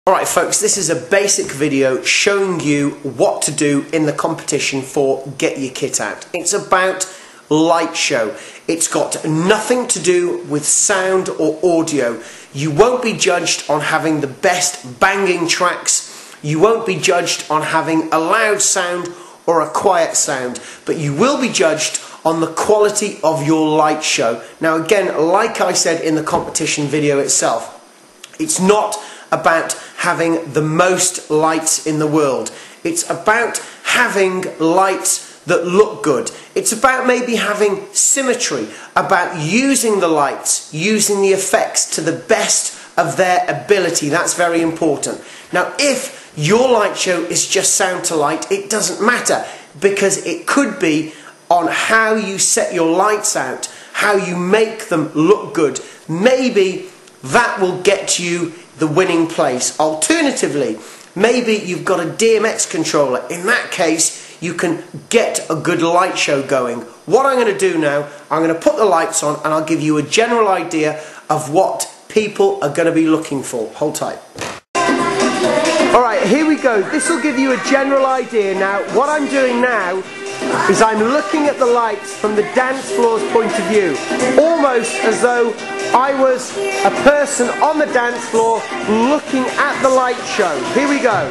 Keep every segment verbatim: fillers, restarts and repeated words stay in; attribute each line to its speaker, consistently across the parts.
Speaker 1: Alright folks, this is a basic video showing you what to do in the competition for Get Your Kit Out. It's about light show. It's got nothing to do with sound or audio. You won't be judged on having the best banging tracks. You won't be judged on having a loud sound or a quiet sound, but you will be judged on the quality of your light show. Now again, like I said in the competition video itself, it's not about having the most lights in the world. It's about having lights that look good. It's about maybe having symmetry, about using the lights, using the effects to the best of their ability. That's very important. Now, if your light show is just sound to light, it doesn't matter, because it could be on how you set your lights out, how you make them look good. Maybe that will get you the winning place. Alternatively, maybe you've got a D M X controller. In that case, you can get a good light show going. What I'm going to do now, I'm going to put the lights on and I'll give you a general idea of what people are going to be looking for. Hold tight. Alright, here we go. This will give you a general idea. Now, what I'm doing now is I'm looking at the lights from the dance floor's point of view, almost as though I was a person on the dance floor looking at the light show. Here we go.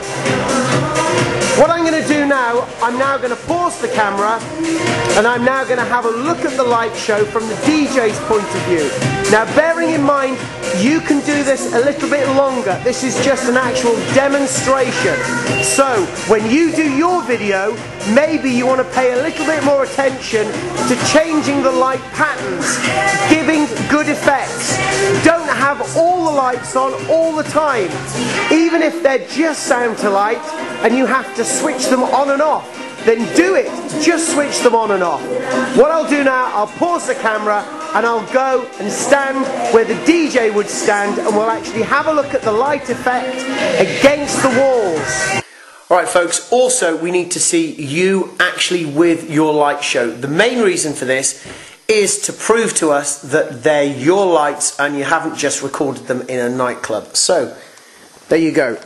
Speaker 1: What I'm going to do now, I'm now going to pause the camera and I'm now going to have a look at the light show from the D J's point of view. Now, bearing in mind, you can do this a little bit longer. This is just an actual demonstration. So, when you do your video, maybe you want to pay a little bit more attention to changing the light patterns, giving good effects. Don't have all the lights on all the time, even if they're just sound to light and you have to switch them on and off. Then do it, just switch them on and off. What I'll do now, I'll pause the camera and I'll go and stand where the D J would stand, and we'll actually have a look at the light effect against the walls. Alright folks, also we need to see you actually with your light show. The main reason for this is to prove to us that they're your lights and you haven't just recorded them in a nightclub. So, there you go.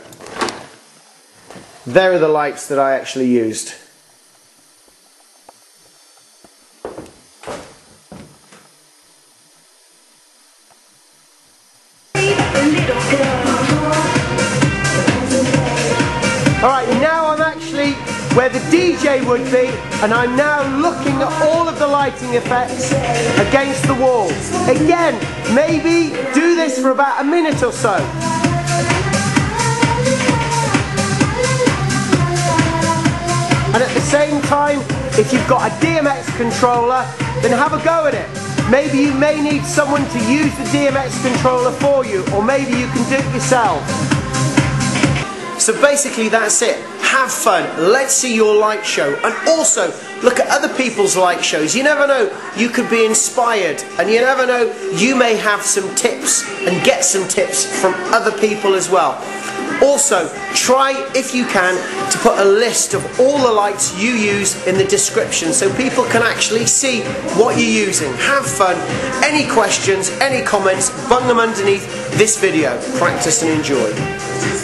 Speaker 1: There are the lights that I actually used. Alright, now I'm actually where the D J would be, and I'm now looking at all of the lighting effects against the wall. Again, maybe do this for about a minute or so. And at the same time, if you've got a D M X controller, then have a go at it. Maybe you may need someone to use the D M X controller for you, or maybe you can do it yourself. So basically that's it. Have fun, let's see your light show, and also look at other people's light shows. You never know, you could be inspired, and you never know, you may have some tips and get some tips from other people as well. Also, try, if you can, to put a list of all the lights you use in the description so people can actually see what you're using. Have fun. Any questions, any comments, bung them underneath this video. Practice and enjoy.